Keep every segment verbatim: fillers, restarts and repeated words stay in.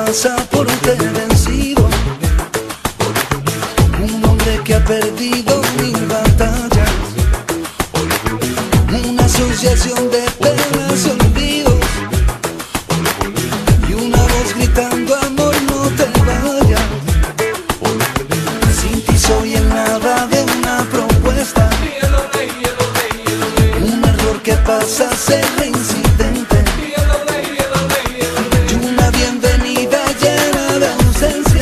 pasaporte vencido, un hombre que ha perdido mil batallas, una asociación de penas y olvidos, y una voz gritando: amor, no te vayas. Sin ti soy el nada de una propuesta, un error que pasa a ser reincidente, y una bienvenida llena de ausencia,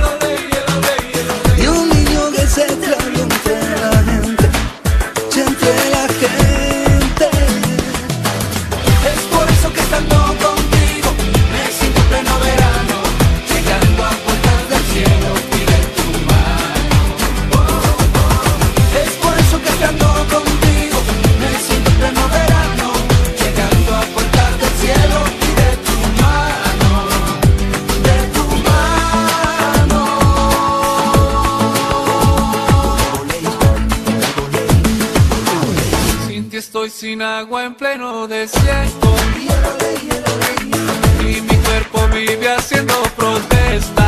y un niño que se extravió entre la gente, y entre la gente. Es por eso que estando contigo me siento en pleno verano, llegando a puertas del cielo pide tu mano. Oh, oh. Es por eso que estando contigo me siento en pleno verano, llegando a puertas del cielo pide tu mano, de tu mano. Sin ti estoy sin agua en pleno desierto, y mi cuerpo vive haciendo protesta.